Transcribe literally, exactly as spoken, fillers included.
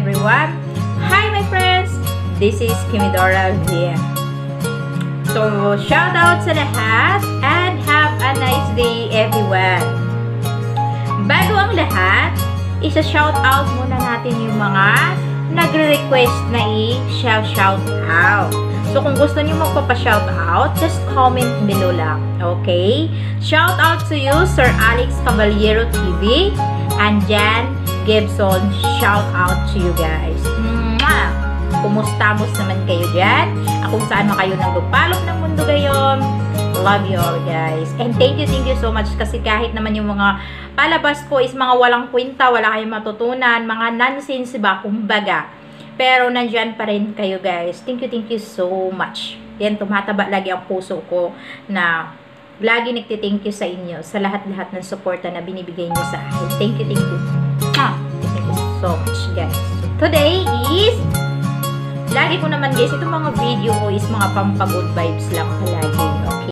everyone. Hi my friends, this is Kimidora here. So, shout out sa lahat and have a nice day everyone. Bago ang lahat, isa-shout out muna natin yung mga nagre-request na i-shout out. So, kung gusto niyo magpapa-shout out, just comment below lang. Okay? Shout out to you, Sir Alex Caballero T V and Jan Gibson. Shout out to you guys. Mwah! Kumusta-mus naman kayo dyan? Kung saan man kayo nang lupalop ng mundo ngayon. Love you all guys. And thank you, thank you so much kasi kahit naman yung mga palabas ko is mga walang kwenta, wala kayong matutunan, mga nonsense ba, kumbaga. Pero nandyan pa rin kayo guys. Thank you, thank you so much. Yan, tumataba lagi ang puso ko na lagi nagtithank you sa inyo, sa lahat-lahat ng suporta na binibigay niyo sa akin. Thank you, thank you. Ah, thank you so much guys. So, today is lagi ko naman guys, itong mga video ko is mga pampagood vibes lang palagi. Okay?